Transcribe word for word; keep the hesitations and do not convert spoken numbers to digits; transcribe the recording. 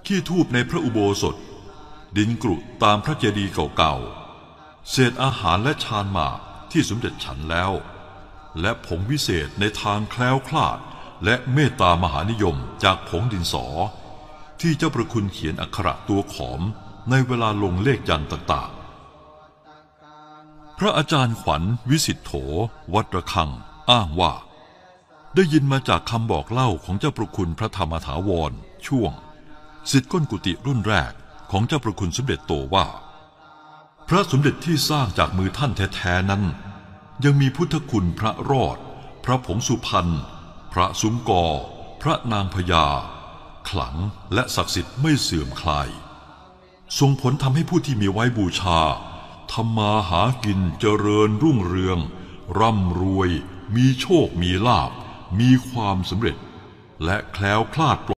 ขี้ธูปในพระอุโบสถดินกรุตามพระเจดีย์เก่าๆเศษอาหารและชานหมากที่สมเด็จฉันแล้วและผงวิเศษในทางแคล้วคลาดและเมตตามหานิยมจากผงดินสอที่เจ้าประคุณเขียนอักขระตัวขอมในเวลาลงเลขยันต์ต่างๆพระอาจารย์ขวัญวิสิทธโธวัดระฆังอ้างว่าได้ยินมาจากคำบอกเล่าของเจ้าประคุณพระธรรมถาวรช่วงศิษย์ก้นกุฏิรุ่นแรกของเจ้าประคุณสมเด็จโตว่าพระสมเด็จที่สร้างจากมือท่านแท้ๆนั้นยังมีพุทธคุณพระรอดพระผงสุพรรณพระซุ้มกอพระนางพญาขลังและศักดิ์สิทธิ์ไม่เสื่อมคลายส่งผลทำให้ผู้ที่มีไว้บูชาทำมาหากินเจริญรุ่งเรืองร่ำรวยมีโชคมีลาภมีความสำเร็จและแคล้วคลาด